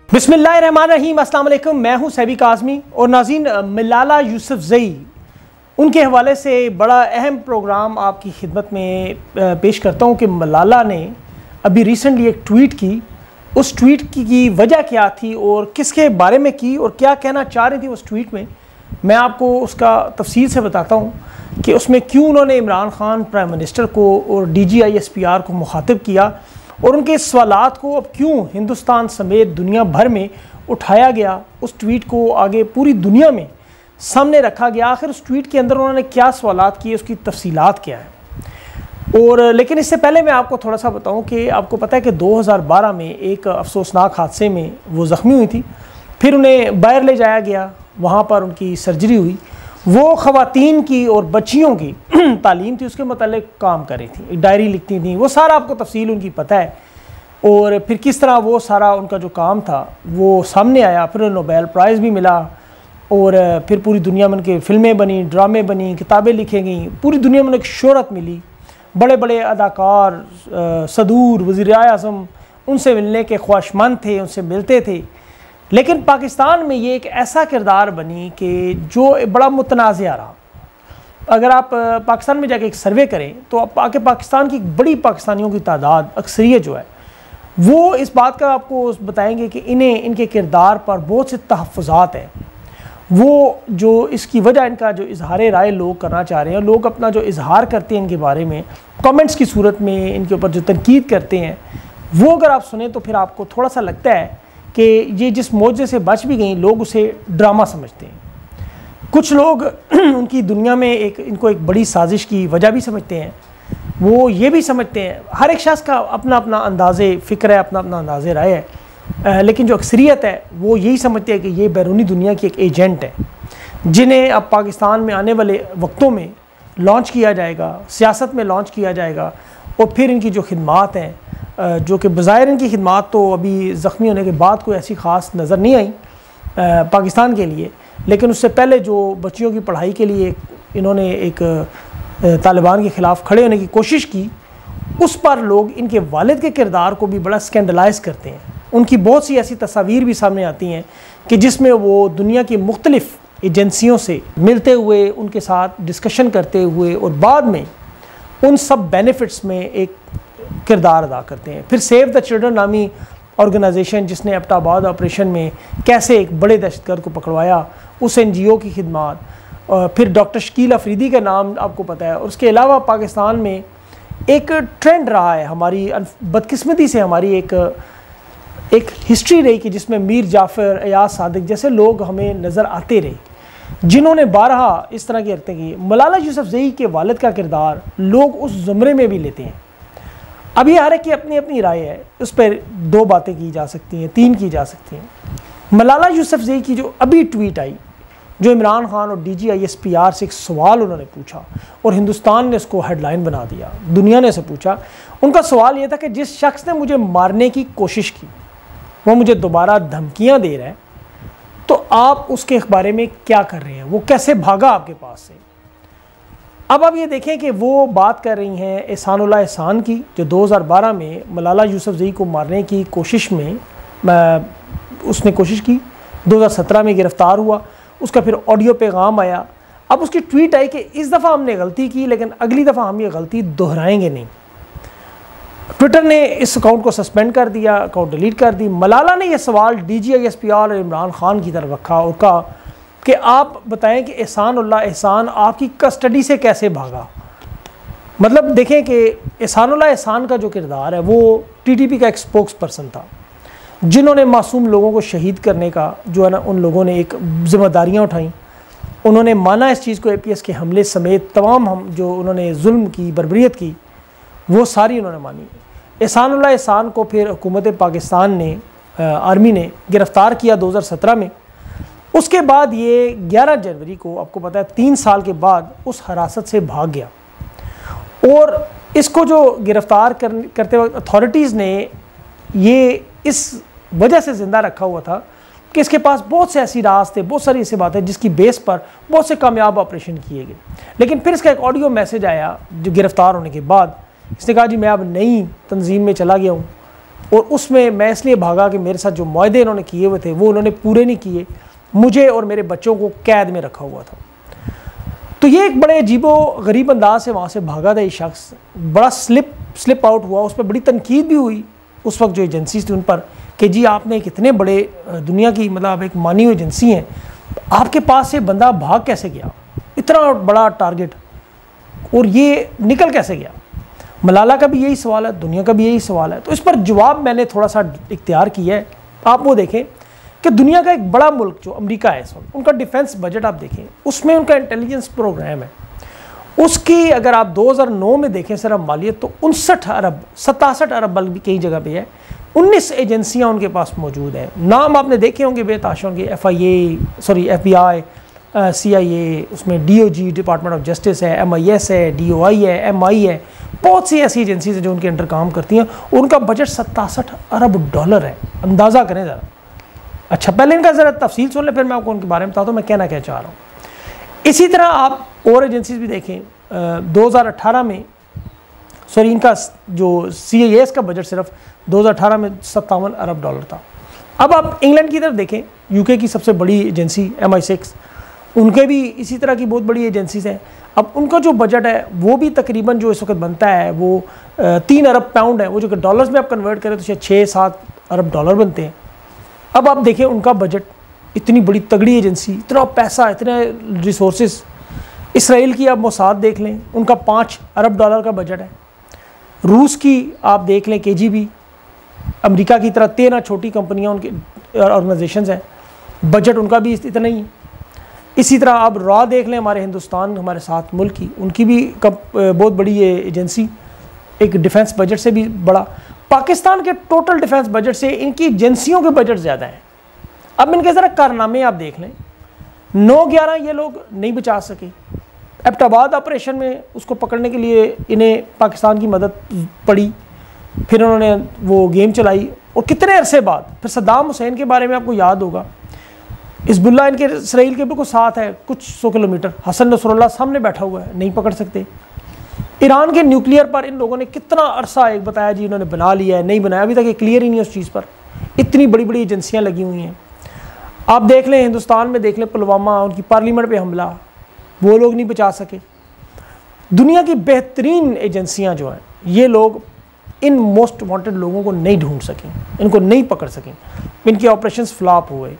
बिस्मिल्लाहिर्रहमानिर्रहीम, अस्सलाम वालेकुम। मैं हूं सैबी काज़मी और नाज़रीन, मलाला यूसुफ़ज़ई उनके हवाले से बड़ा अहम प्रोग्राम आपकी खिदमत में पेश करता हूं कि मलाला ने अभी रिसेंटली एक ट्वीट की। उस ट्वीट की वजह क्या थी और किसके बारे में की और क्या कहना चाह रही थी उस ट्वीट में, मैं आपको उसका तफसील से बताता हूं कि उसमें क्यों उन्होंने इमरान खान प्राइम मिनिस्टर को और DGISPR को मुखातिब किया और उनके सवालात को अब क्यों हिंदुस्तान समेत दुनिया भर में उठाया गया। उस ट्वीट को आगे पूरी दुनिया में सामने रखा गया। आखिर उस ट्वीट के अंदर उन्होंने क्या सवालात किए, उसकी तफसीलात क्या है। और लेकिन इससे पहले मैं आपको थोड़ा सा बताऊं कि आपको पता है कि 2012 में एक अफसोसनाक हादसे में वो ज़ख्मी हुई थी। फिर उन्हें बाहर ले जाया गया, वहाँ पर उनकी सर्जरी हुई। वो ख़वातीन की और बच्चियों की तालीम थी, उसके मतलब काम कर रही थी, एक डायरी लिखती थी। वो सारा आपको तफसील उनकी पता है। और फिर किस तरह वो सारा उनका जो काम था वो सामने आया। फिर उन्हें नोबेल प्राइज़ भी मिला और फिर पूरी दुनिया में उनकी फ़िल्में बनी, ड्रामे बनी, किताबें लिखी गई, पूरी दुनिया में उन्हें शोहरत मिली। बड़े बड़े अदाकार, सदूर, वज़ीर-ए-आज़म उनसे मिलने के ख्वाहिशमंद थे, उनसे मिलते थे। लेकिन पाकिस्तान में ये एक ऐसा किरदार बनी कि जो बड़ा मुतनाज़िया रहा। अगर आप पाकिस्तान में जाके एक सर्वे करें तो आप आके पाकिस्तान की बड़ी पाकिस्तानियों की तादाद, अक्सरियत जो है, वो इस बात का आपको बताएंगे कि इन्हें इनके किरदार पर बहुत से तहफ़्फ़ुज़ात हैं। वो जो इसकी वजह, इनका जो इजहार राय लोग करना चाह रहे हैं, लोग अपना जो इजहार करते हैं इनके बारे में कमेंट्स की सूरत में, इनके ऊपर जो तनकीद करते हैं, वो अगर आप सुने तो फिर आपको थोड़ा सा लगता है कि ये जिस मौजे से बच भी गई, लोग उसे ड्रामा समझते हैं। कुछ लोग उनकी दुनिया में इनको एक बड़ी साजिश की वजह भी समझते हैं। वो ये भी समझते हैं, हर एक शख्स का अपना अपना अंदाज़े फ़िक्र है, अपना अपना अंदाज़े राय है, लेकिन जो अक्सरियत है वो यही समझते हैं कि ये बैरूनी दुनिया की एक एजेंट है, जिन्हें अब पाकिस्तान में आने वाले वक्तों में लॉन्च किया जाएगा, सियासत में लॉन्च किया जाएगा। और फिर इनकी जो खिदमात हैं, जो कि बज़ाहिर इनकी खिदमात तो अभी ज़ख्मी होने के बाद कोई ऐसी ख़ास नज़र नहीं आई पाकिस्तान के लिए, लेकिन उससे पहले जो बच्चियों की पढ़ाई के लिए इन्होंने एक तालिबान के ख़िलाफ़ खड़े होने की कोशिश की, उस पर लोग इनके वालिद के किरदार को भी बड़ा स्कैंडलाइज़ करते हैं। उनकी बहुत सी ऐसी तस्वीर भी सामने आती हैं कि जिसमें वो दुनिया की मुख्तलिफ़ एजेंसियों से मिलते हुए, उनके साथ डिस्कशन करते हुए और बाद में उन सब बेनिफिट्स में एक किरदार अदा करते हैं। फिर सेव द चिल्ड्रन नामी ऑर्गेनाइजेशन, जिसने एबटाबाद ऑपरेशन में कैसे एक बड़े दहशतगर्द को पकड़वाया, उस NGO की खिदमत, फिर डॉक्टर शकील अफरीदी का नाम आपको पता है। और उसके अलावा पाकिस्तान में एक ट्रेंड रहा है, हमारी बदकिस्मती से हमारी एक हिस्ट्री रही कि जिसमें मीर जाफ़र, अयाज सादिक जैसे लोग हमें नज़र आते रहे, जिन्होंने बारहा इस तरह की हरकतें की। मलाला यूसुफ़ज़ई के वालिद का किरदार लोग उस ज़ुमरे में भी लेते हैं। अब ये हर एक की अपनी अपनी राय है, उस पर दो बातें की जा सकती हैं, तीन की जा सकती हैं। मलाला यूसुफ़ज़ई की जो अभी ट्वीट आई, जो इमरान खान और DGISPR से एक सवाल उन्होंने पूछा और हिंदुस्तान ने उसको हेडलाइन बना दिया, दुनिया ने से पूछा। उनका सवाल ये था कि जिस शख्स ने मुझे मारने की कोशिश की वो मुझे दोबारा धमकियां दे रहा है, तो आप उसके बारे में क्या कर रहे हैं, वो कैसे भागा आपके पास से। अब आप ये देखें कि वो बात कर रही हैं एहसानुल्लाह एहसान की, जो 2012 में मलाला यूसुफ़ज़ई को मारने की कोशिश में उसने कोशिश की, 2017 में गिरफ़्तार हुआ, उसका फिर ऑडियो पैगाम आया। अब उसकी ट्वीट आई कि इस दफ़ा हमने गलती की, लेकिन अगली दफ़ा हम ये गलती दोहराएंगे नहीं। ट्विटर ने इस अकाउंट को सस्पेंड कर दिया, अकाउंट डिलीट कर दी। मलाला ने यह सवाल DGISPR और इमरान खान की तरफ रखा और कहा कि आप बताएं कि एहसानुल्लाह एहसान आपकी कस्टडी से कैसे भागा। मतलब देखें कि एहसानुल्लाह एहसान का जो किरदार है वो TTP का एक स्पोक्स पर्सन था, जिन्होंने मासूम लोगों को शहीद करने का जो है ना, उन लोगों ने एक जिम्मेदारियाँ उठाई। उन्होंने माना इस चीज़ को, APS के हमले समेत तमाम हम जो उन्होंने जुल्म की, बर्बरियत की, वो सारी उन्होंने मानी। एहसानुल्लाह एहसान को फिर हुकूमत पाकिस्तान ने, आर्मी ने गिरफ़्तार किया 2017 में। उसके बाद ये 11 जनवरी को, आपको पता है 3 साल के बाद, उस हिरासत से भाग गया। और इसको जो गिरफ़्तार करते वक्त अथॉरिटीज़ ने ये इस वजह से ज़िंदा रखा हुआ था कि इसके पास बहुत से ऐसी राज थे, बहुत सारी ऐसी बातें जिसकी बेस पर बहुत से कामयाब ऑपरेशन किए गए। लेकिन फिर इसका एक ऑडियो मैसेज आया जो गिरफ़्तार होने के बाद। इसने कहा जी मैं अब नई तंजीम में चला गया हूँ और उसमें मैं इसलिए भागा कि मेरे साथ जो मुआहदे इन्होंने किए हुए थे वो उन्होंने पूरे नहीं किए, मुझे और मेरे बच्चों को कैद में रखा हुआ था। तो ये एक बड़े अजीबो गरीब अंदाज से वहाँ से भागा था ये शख्स, बड़ा स्लिप आउट हुआ। उस पर बड़ी तनकीद भी हुई उस वक्त जो एजेंसीज थी उन पर कि जी आपने एक इतने बड़े दुनिया की मतलब एक मानी हुई एजेंसी हैं, आपके पास से बंदा भाग कैसे गया, इतना बड़ा टारगेट, और ये निकल कैसे गया। मलाला का भी यही सवाल है, दुनिया का भी यही सवाल है। तो इस पर जवाब मैंने थोड़ा सा इख्तियार किया है। आप वो देखें कि दुनिया का एक बड़ा मुल्क जो अमेरिका है इस वक्त, उनका डिफेंस बजट आप देखें, उसमें उनका इंटेलिजेंस प्रोग्राम है, उसकी अगर आप 2009 में देखें सिर्फ मालियत तो 67 अरब बल्कि कई जगह पे है। 19 एजेंसियां उनके पास मौजूद हैं। नाम आपने देखे होंगे बेताशा होंगे, FBI, CIA, उसमें DOG डिपार्टमेंट ऑफ जस्टिस है, MIS है, DOI है, MI है, बहुत सी ऐसी एजेंसीज हैं जो उनके अंडर काम करती हैं। उनका बजट 67 अरब डॉलर है। अंदाज़ा करें ज़रा। अच्छा, पहले इनका ज़रा तफसील सुन लें, फिर मैं आपको उनके बारे में बताता हूँ मैं कहना क्या चाह रहा हूँ। इसी तरह आप और एजेंसीज भी देखें, 2018 में इनका जो CIS का बजट सिर्फ 2018 में 57 अरब डॉलर था। अब आप इंग्लैंड की तरफ देखें, UK की सबसे बड़ी एजेंसी MI6, उनके भी इसी तरह की बहुत बड़ी एजेंसीज हैं। अब उनका जो बजट है वो भी तकरीबन जो इस वक्त बनता है वो 3 अरब पाउंड है, वो जो कि डॉलर्स में आप कन्वर्ट करें तो शायद 6-7 अरब डॉलर बनते हैं। अब आप देखें उनका बजट, इतनी बड़ी तगड़ी एजेंसी, इतना पैसा, इतने रिसोर्सेज। इसराइल की आप मोसाद देख लें, उनका 5 अरब डॉलर का बजट है। रूस की आप देख लें KGB, अमेरिका की तरह 13 छोटी कंपनियां उनकी ऑर्गेनाइजेशंस हैं, बजट उनका भी इतना ही है। इसी तरह आप रॉ देख लें, हमारे हिंदुस्तान हमारे साथ मुल्क की, उनकी भी बहुत बड़ी ये एजेंसी, एक डिफेंस बजट से भी बड़ा। पाकिस्तान के टोटल डिफेंस बजट से इनकी एजेंसियों के बजट ज़्यादा हैं। अब इनके ज़रा कारनामे आप देख लें। 9/11 ये लोग नहीं बचा सके, एबटाबाद ऑपरेशन में उसको पकड़ने के लिए इन्हें पाकिस्तान की मदद पड़ी, फिर उन्होंने वो गेम चलाई, और कितने अरसे बाद फिर सद्दाम हुसैन के बारे में आपको याद होगा, हिज़्बुल्लाह इनके इसराइल के बिल्कुल साथ है, कुछ 100 किलोमीटर, हसन नसरुल्लाह सामने बैठा हुआ है, नहीं पकड़ सकते। ईरान के न्यूक्लियर पर इन लोगों ने कितना अरसा एक बताया जी इन्होंने बना लिया है, नहीं बनाया, अभी तक ये क्लियर ही नहीं है उस चीज़ पर। इतनी बड़ी बड़ी एजेंसियाँ लगी हुई हैं। आप देख लें हिंदुस्तान में, देख लें पुलवामा, उनकी पार्लियामेंट पे हमला, वो लोग नहीं बचा सके। दुनिया की बेहतरीन एजेंसियाँ जो हैं, ये लोग इन मोस्ट वांटेड लोगों को नहीं ढूंढ सकें, इनको नहीं पकड़ सकें, इनके ऑपरेशंस फ्लॉप हुए।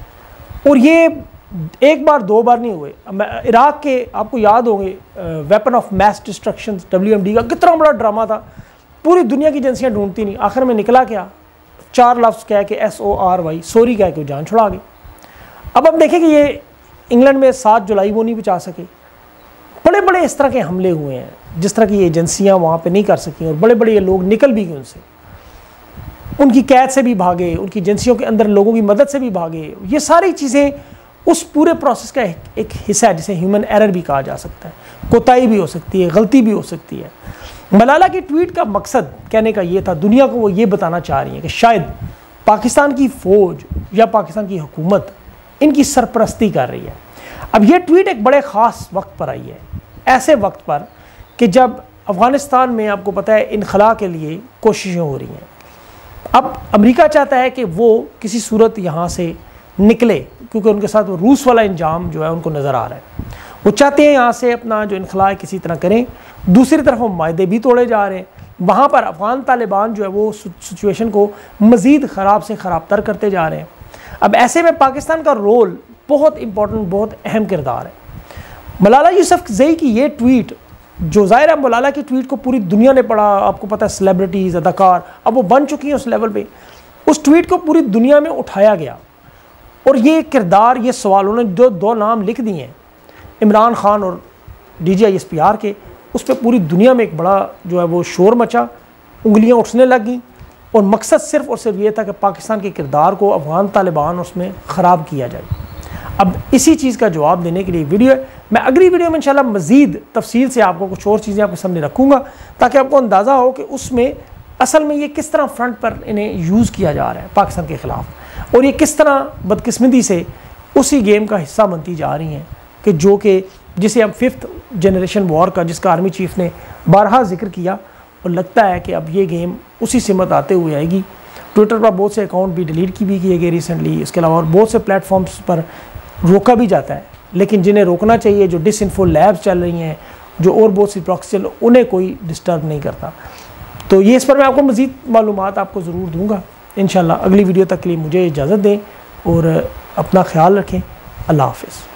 और ये एक बार 2 बार नहीं हुए। इराक के आपको याद होंगे weapon of mass destruction WMD का कितना बड़ा ड्रामा था, पूरी दुनिया की एजेंसियां ढूंढती नहीं, आखिर में निकला क्या, 4 लफ्ज़ कह के SORY सॉरी कह के जान छुड़ा गई। अब आप देखें कि ये इंग्लैंड में 7 जुलाई वो नहीं बचा सके। बड़े बड़े इस तरह के हमले हुए हैं जिस तरह की एजेंसियां वहाँ पे नहीं कर सकी, और बड़े बड़े ये लोग निकल भी गए उनसे, उनकी कैद से भी भागे, उनकी एजेंसियों के अंदर लोगों की मदद से भी भागे। ये सारी चीज़ें उस पूरे प्रोसेस का एक हिस्सा है जिसे ह्यूमन एरर भी कहा जा सकता है, कोताही भी हो सकती है, गलती भी हो सकती है। मलाला की ट्वीट का मकसद कहने का ये था, दुनिया को वो ये बताना चाह रही है कि शायद पाकिस्तान की फ़ौज या पाकिस्तान की हुकूमत इनकी सरपरस्ती कर रही है। अब ये ट्वीट एक बड़े ख़ास वक्त पर आई है, ऐसे वक्त पर कि जब अफ़गानिस्तान में आपको पता है इनखला के लिए कोशिशें हो रही हैं। अब अमेरिका चाहता है कि वो किसी सूरत यहाँ से निकले, क्योंकि उनके साथ वो रूस वाला इंजाम जो है उनको नज़र आ रहा है। वो चाहते हैं यहाँ से अपना जो इनखला है किसी तरह करें। दूसरी तरफ वो मायदे भी तोड़े जा रहे हैं, वहाँ पर अफ़गान तालिबान जो है वो सिचुएशन को मज़ीद ख़राब से ख़राब तर करते जा रहे हैं। अब ऐसे में पाकिस्तान का रोल बहुत इंपॉर्टेंट, बहुत अहम किरदार है। मलाला यूसुफ़ज़ई की ये ट्वीट, जो ज़ाहिर है मलाला की ट्वीट को पूरी दुनिया ने पढ़ा, आपको पता है सेलिब्रिटीज़, अदाकार अब वो बन चुकी हैं उस लेवल पे, उस ट्वीट को पूरी दुनिया में उठाया गया। और ये किरदार, ये सवाल, उन्होंने जो 2 नाम लिख दिए हैं, इमरान खान और DG ISPR के, उस पर पूरी दुनिया में एक बड़ा जो है वो शोर मचा, उंगलियां उठने लगी, और मकसद सिर्फ़ और सिर्फ ये था कि पाकिस्तान के किरदार को अफ़गान तालिबान उसमें ख़राब किया जाए। अब इसी चीज़ का जवाब देने के लिए वीडियो है। मैं अगली वीडियो में इंशाल्लाह मज़ीद तफसील से आपको कुछ और चीज़ें आपके सामने रखूँगा, ताकि आपको अंदाज़ा हो कि उसमें असल में ये किस तरह फ्रंट पर इन्हें यूज़ किया जा रहा है पाकिस्तान के ख़िलाफ़, और ये किस तरह बदकिस्मती से उसी गेम का हिस्सा बनती जा रही हैं कि जो कि जिसे अब 5th जनरेशन वॉर का, जिसका आर्मी चीफ़ ने बारहा जिक्र किया, और लगता है कि अब ये गेम उसी सिमत आते हुए आएगी ट्विटर पर बहुत से अकाउंट भी डिलीट भी किए गए रिसेंटली। इसके अलावा और बहुत से प्लेटफॉर्म्स पर रोका भी जाता है, लेकिन जिन्हें रोकना चाहिए, जो डिसइंफो लैब्स चल रही हैं, जो और बहुत सी प्रॉक्सी चल, उन्हें कोई डिस्टर्ब नहीं करता। तो ये इस पर मैं आपको मज़ीद मालूमात आपको ज़रूर दूँगा इंशाल्लाह। अगली वीडियो तक के लिए मुझे इजाज़त दें और अपना ख्याल रखें। अल्लाह हाफ़िज़।